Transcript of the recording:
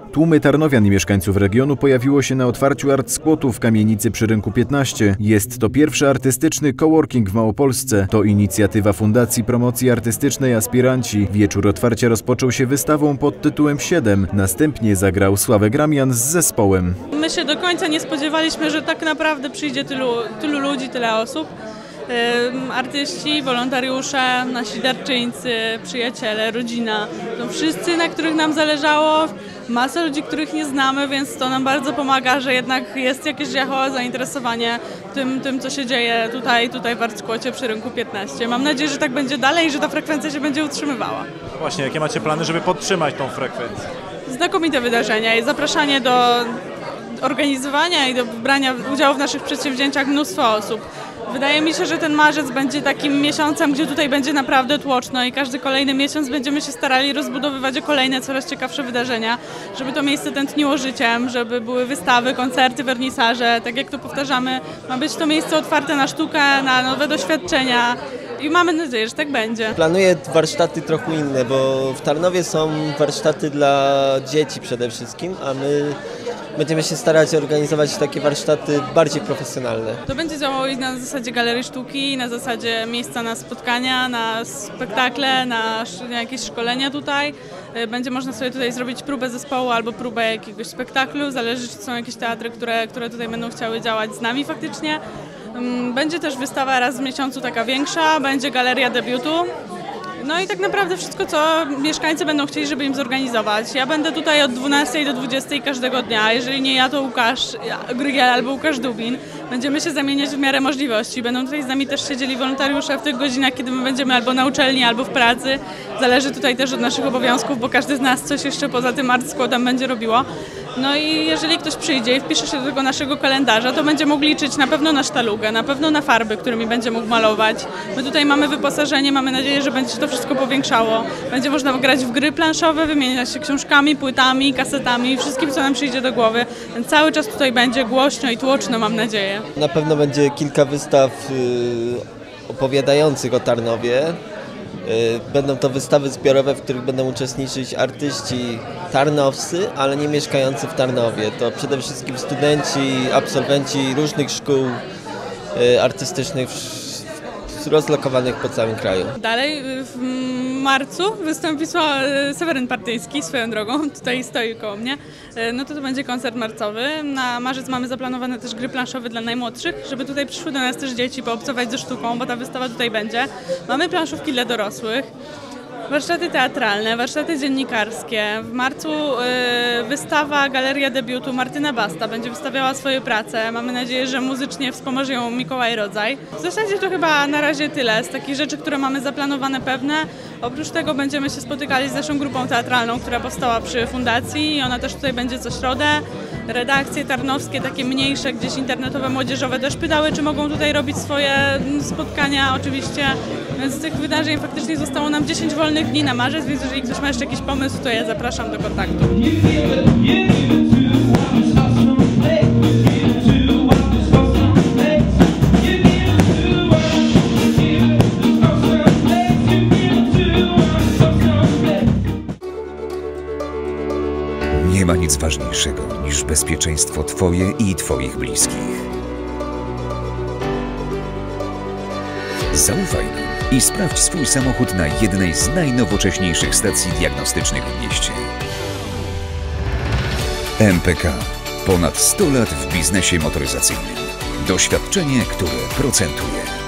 Tłumy tarnowian i mieszkańców regionu pojawiło się na otwarciu Art Squatu w kamienicy przy Rynku 15. Jest to pierwszy artystyczny coworking w Małopolsce. To inicjatywa Fundacji Promocji Artystycznej Aspiranci. Wieczór otwarcia rozpoczął się wystawą pod tytułem 7. Następnie zagrał Sławek Ramian z zespołem. My się do końca nie spodziewaliśmy, że tak naprawdę przyjdzie tylu ludzi, tyle osób. Artyści, wolontariusze, nasi darczyńcy, przyjaciele, rodzina, to wszyscy, na których nam zależało, masa ludzi, których nie znamy, więc to nam bardzo pomaga, że jednak jest jakieś zainteresowanie tym, co się dzieje tutaj w Art Squacie przy Rynku 15. Mam nadzieję, że tak będzie dalej i że ta frekwencja się będzie utrzymywała. Właśnie, jakie macie plany, żeby podtrzymać tą frekwencję? Znakomite wydarzenia i zapraszanie do organizowania i do brania udziału w naszych przedsięwzięciach mnóstwo osób. Wydaje mi się, że ten marzec będzie takim miesiącem, gdzie tutaj będzie naprawdę tłoczno i każdy kolejny miesiąc będziemy się starali rozbudowywać o kolejne, coraz ciekawsze wydarzenia, żeby to miejsce tętniło życiem, żeby były wystawy, koncerty, wernisaże. Tak jak to powtarzamy, ma być to miejsce otwarte na sztukę, na nowe doświadczenia i mamy nadzieję, że tak będzie. Planuję warsztaty trochę inne, bo w Tarnowie są warsztaty dla dzieci przede wszystkim, a my będziemy się starać organizować takie warsztaty bardziej profesjonalne. To będzie działało i na zasadzie galerii sztuki, na zasadzie miejsca na spotkania, na spektakle, na jakieś szkolenia tutaj. Będzie można sobie tutaj zrobić próbę zespołu albo próbę jakiegoś spektaklu, zależy, czy są jakieś teatry, które tutaj będą chciały działać z nami faktycznie. Będzie też wystawa raz w miesiącu taka większa, będzie galeria debiutu. No i tak naprawdę wszystko, co mieszkańcy będą chcieli, żeby im zorganizować. Ja będę tutaj od 12 do 20 każdego dnia. Jeżeli nie ja, to Łukasz Grygiel albo Łukasz Dubin. Będziemy się zamieniać w miarę możliwości. Będą tutaj z nami też siedzieli wolontariusze w tych godzinach, kiedy my będziemy albo na uczelni, albo w pracy. Zależy tutaj też od naszych obowiązków, bo każdy z nas coś jeszcze poza tym Art Squatem będzie robiło. No i jeżeli ktoś przyjdzie i wpisze się do tego naszego kalendarza, to będzie mógł liczyć na pewno na sztalugę, na pewno na farby, którymi będzie mógł malować. My tutaj mamy wyposażenie, mamy nadzieję, że będzie się to wszystko powiększało. Będzie można grać w gry planszowe, wymieniać się książkami, płytami, kasetami, wszystkim, co nam przyjdzie do głowy. Więc cały czas tutaj będzie głośno i tłoczno, mam nadzieję. Na pewno będzie kilka wystaw opowiadających o Tarnowie. Będą to wystawy zbiorowe, w których będą uczestniczyć artyści tarnowscy, ale nie mieszkający w Tarnowie. To przede wszystkim studenci, absolwenci różnych szkół artystycznych rozlokowanych po całym kraju. Dalej w marcu wystąpi Seweryn Partyjski, swoją drogą, tutaj stoi koło mnie. No to będzie koncert marcowy. Na marzec mamy zaplanowane też gry planszowe dla najmłodszych, żeby tutaj przyszły do nas też dzieci poobcować ze sztuką, bo ta wystawa tutaj będzie. Mamy planszówki dla dorosłych. Warsztaty teatralne, warsztaty dziennikarskie. W marcu wystawa Galeria Debiutu Martyna Basta będzie wystawiała swoje prace. Mamy nadzieję, że muzycznie wspomoże ją Mikołaj Rodzaj. W zasadzie to chyba na razie tyle z takich rzeczy, które mamy zaplanowane pewne. Oprócz tego będziemy się spotykali z naszą grupą teatralną, która powstała przy fundacji i ona też tutaj będzie co środę. Redakcje tarnowskie, takie mniejsze, gdzieś internetowe, młodzieżowe też pytały, czy mogą tutaj robić swoje spotkania oczywiście. Więc z tych wydarzeń faktycznie zostało nam 10 wolnych dni na marzec, więc jeżeli ktoś ma jeszcze jakiś pomysł, to ja zapraszam do kontaktu. Nie ma nic ważniejszego niż bezpieczeństwo Twoje i Twoich bliskich. Zaufaj nam i sprawdź swój samochód na jednej z najnowocześniejszych stacji diagnostycznych w mieście. MPK. Ponad 100 lat w biznesie motoryzacyjnym. Doświadczenie, które procentuje.